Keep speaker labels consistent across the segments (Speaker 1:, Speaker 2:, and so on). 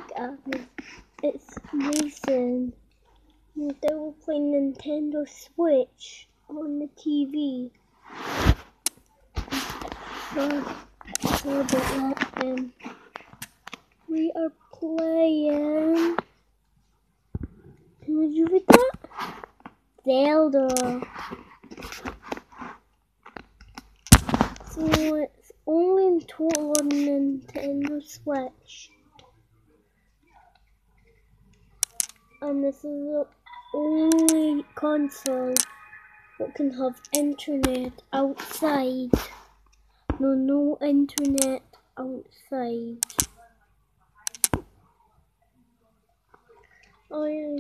Speaker 1: guys, it's Mason. They were playing Nintendo Switch on the TV. So we are playing. Did you read that? Zelda. So it's only in total on Nintendo Switch. And this is the only console that can have internet outside. No internet outside. Oh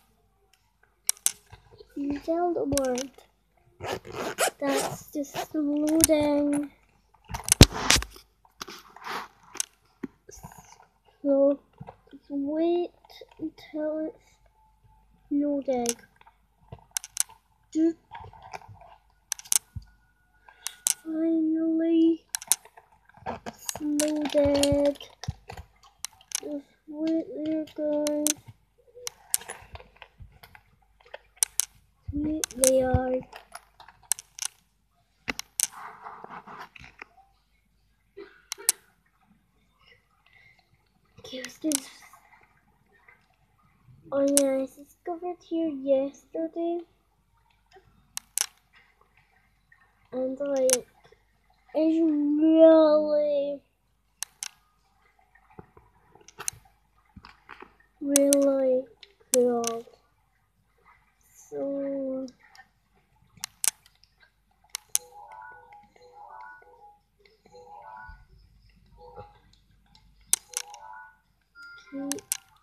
Speaker 1: yeah. Zelda word. That's just loading. So just wait until it's loading. Finally, it's loaded. Just wait there, guys. Here they are. Oh yeah, I discovered here yesterday, and like, it's really cool. So cute.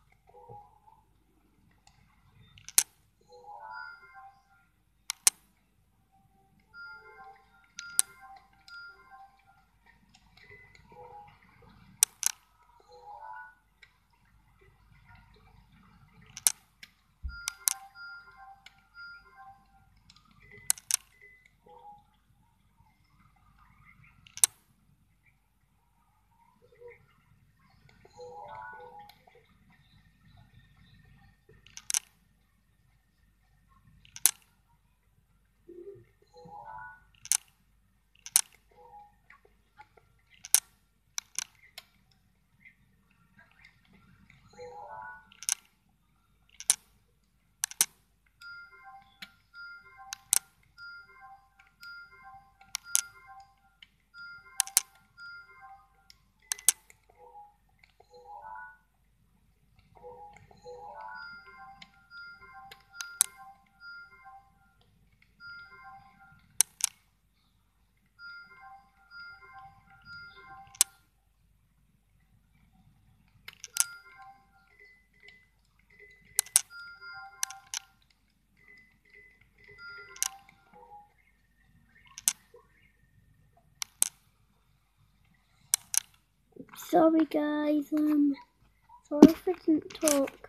Speaker 1: Sorry guys, sorry if I didn't talk.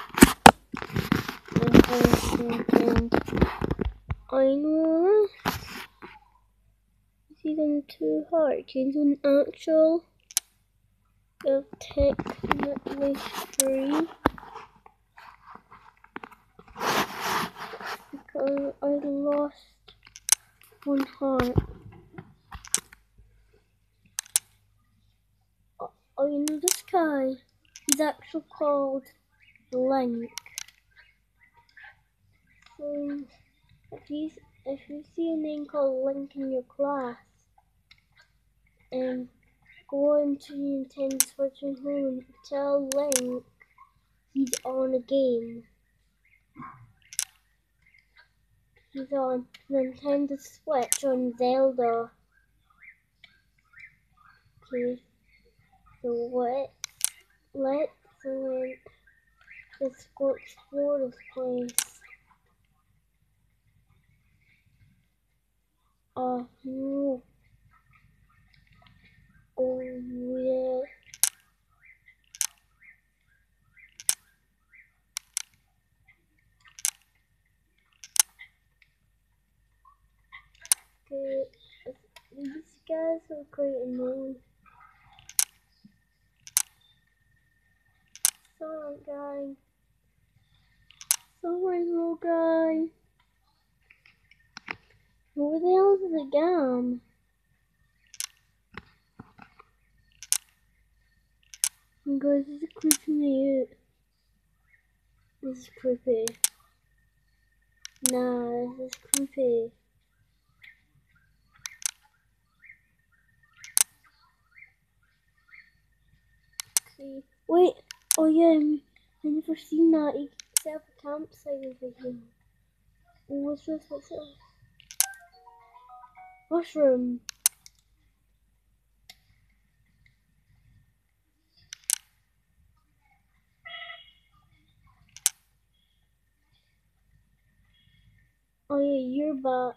Speaker 1: I know it's even too hard. It's an actual technically free because I lost one heart. Oh, you know this guy? He's actually called Link. So if you see a name called Link in your class, and go into Nintendo Switch and home, tell Link he's on a game. He's on Nintendo Switch on Zelda. Okay, so let's go explore this place. Oh no. Oh yeah. Okay, these guys are quite annoying. little guy. Sorry, little guy. Where the hell is it gone? Oh guys, this is creeping me out. This is creepy. Nah, this is creepy. Okay. Wait. Oh yeah, I never seen that. You can set up a campsite over here. Oh, what's this? What's this? Mushroom. Oh yeah, you're back.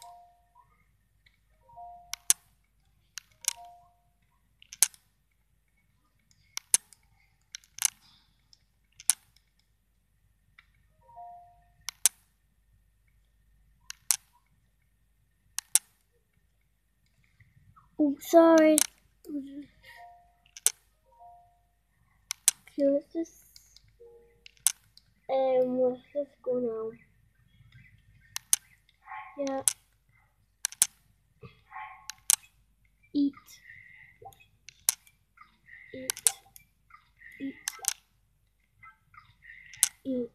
Speaker 1: Oh, sorry. Okay, let's go now. Yeah. Eat. Eat. Eat. Eat.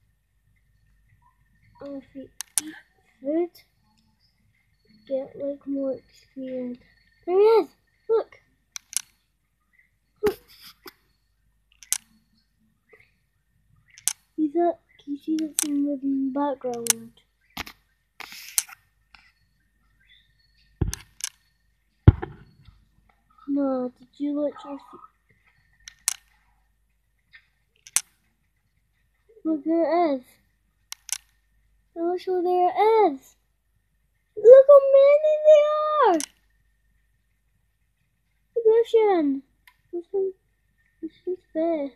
Speaker 1: And if we eat food, get like more experience. There he is! Look! Look! He's up. Can you see that thing moving in the background? No, did you literally see? Look, there it is. Also, there it is. Look how many there are! The ocean. This is best.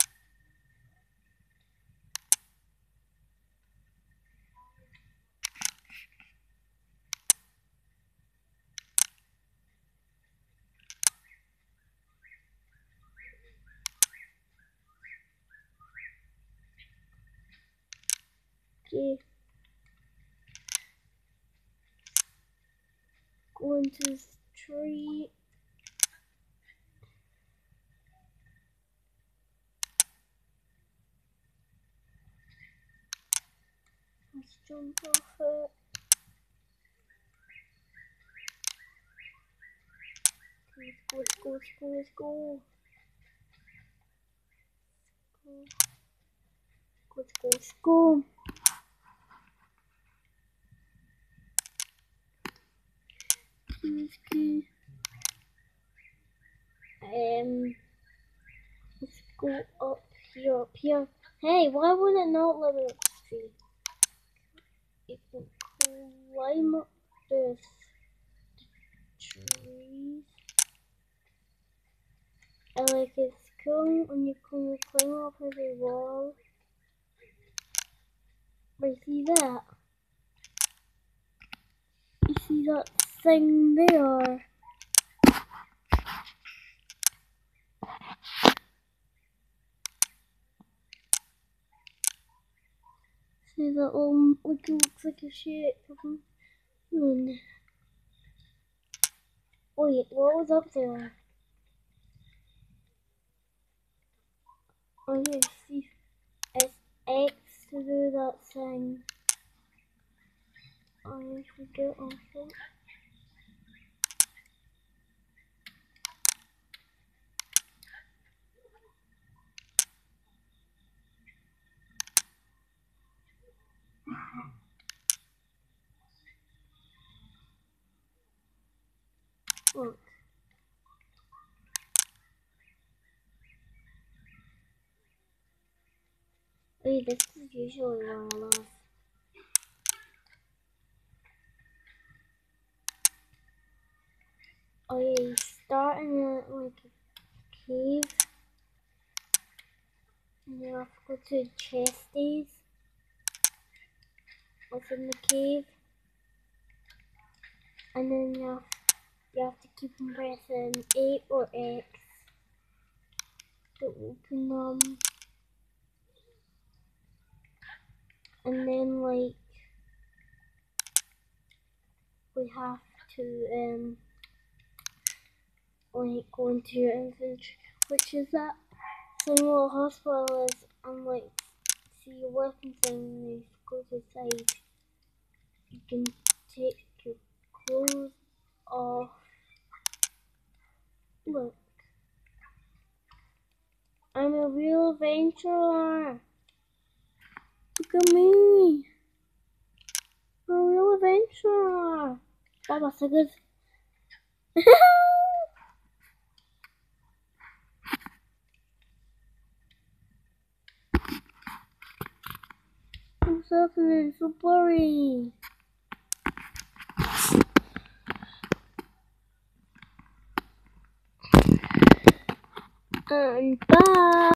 Speaker 1: Okay. Go into this tree. Let's jump off it. Let's go. Let's go. Let's go. Let's go up here. Hey, why would it not let me up the tree? It can climb up this trees. And like it's cool when you can climb up every wall. But you see that? You see that thing there? See that like it looks like a shape of a moon. Wait, what was up there? Oh yeah, see, it's X to do that thing. I forget off it. Look. Wait, this is usually where I live. Oh yeah, you start in like a cave. And you have to go to chesties. What's in the cave. And then you have to keep on pressing A or X to open them. and then like we have to like go into your inventory, which is that thing where hospital is, and like see your weapon thing, and you go to the side. You can take your clothes off. Look, I'm a real adventurer. Look at me. I'm a real adventurer. That was so good. I'm suffering, so blurry. And bye.